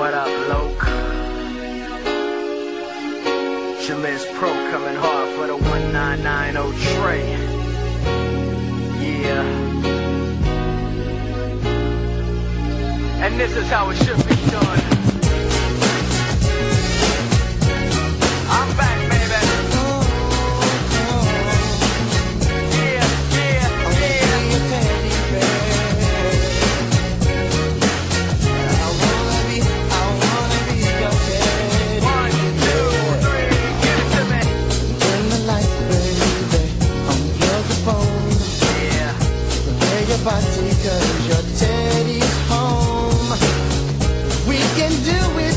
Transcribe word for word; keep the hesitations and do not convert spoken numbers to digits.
What up, Loke? Jamiz Pro coming hard for the one nine nine oh Trey. Yeah. And this is how it should be done. I'm back, baby. Yeah, yeah, yeah. I wanna be, I wanna be your teddy. One, two, three, give it to me. Turn the lights, baby. Unplug the phone. Yeah. Prepare your body, cause your teddy's home. We can do it.